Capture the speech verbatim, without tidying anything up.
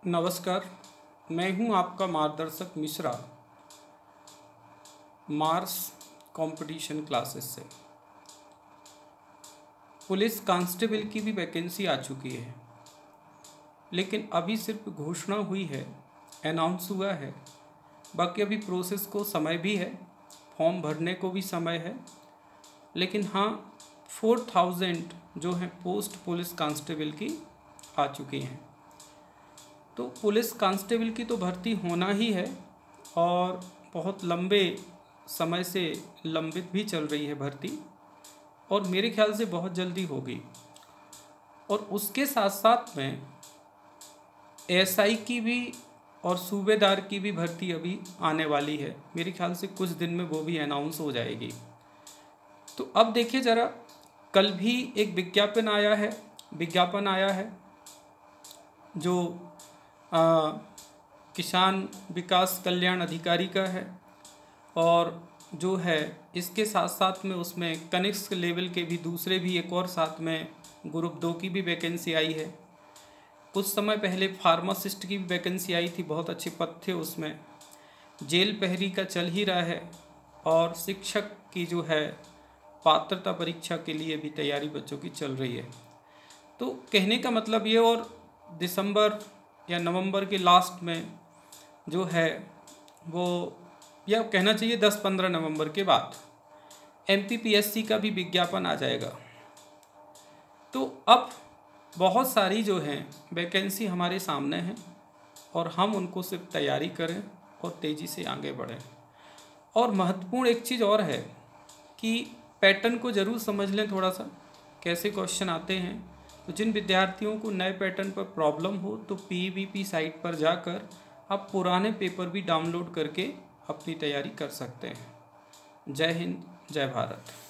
नमस्कार, मैं हूं आपका मार्गदर्शक मिश्रा, मार्स कंपटीशन क्लासेस से। पुलिस कांस्टेबल की भी वैकेंसी आ चुकी है, लेकिन अभी सिर्फ घोषणा हुई है, अनाउंस हुआ है। बाकी अभी प्रोसेस को समय भी है, फॉर्म भरने को भी समय है। लेकिन हाँ, फोर थाउजेंड जो है पोस्ट पुलिस कांस्टेबल की आ चुकी हैं। तो पुलिस कांस्टेबल की तो भर्ती होना ही है और बहुत लंबे समय से लंबित भी चल रही है भर्ती, और मेरे ख्याल से बहुत जल्दी होगी। और उसके साथ साथ में एसआई की भी और सूबेदार की भी भर्ती अभी आने वाली है। मेरे ख्याल से कुछ दिन में वो भी अनाउंस हो जाएगी। तो अब देखिए ज़रा, कल भी एक विज्ञापन आया है विज्ञापन आया है जो आ, किसान विकास कल्याण अधिकारी का है, और जो है इसके साथ साथ में उसमें कनिष्ठ लेवल के भी दूसरे भी एक और साथ में ग्रुप दो की भी वैकेंसी आई है। कुछ समय पहले फार्मासिस्ट की भी वैकेंसी आई थी, बहुत अच्छे पद थे उसमें। जेल प्रहरी का चल ही रहा है, और शिक्षक की जो है पात्रता परीक्षा के लिए भी तैयारी बच्चों की चल रही है। तो कहने का मतलब ये, और दिसंबर या नवंबर के लास्ट में जो है वो, या कहना चाहिए दस पंद्रह नवंबर के बाद एमपीपीएससी का भी विज्ञापन आ जाएगा। तो अब बहुत सारी जो हैं वैकेंसी हमारे सामने हैं, और हम उनको सिर्फ तैयारी करें और तेज़ी से आगे बढ़ें। और महत्वपूर्ण एक चीज़ और है कि पैटर्न को ज़रूर समझ लें थोड़ा सा, कैसे क्वेश्चन आते हैं। तो जिन विद्यार्थियों को नए पैटर्न पर प्रॉब्लम हो तो पीवीपी साइट पर जाकर आप पुराने पेपर भी डाउनलोड करके अपनी तैयारी कर सकते हैं। जय हिंद, जय भारत।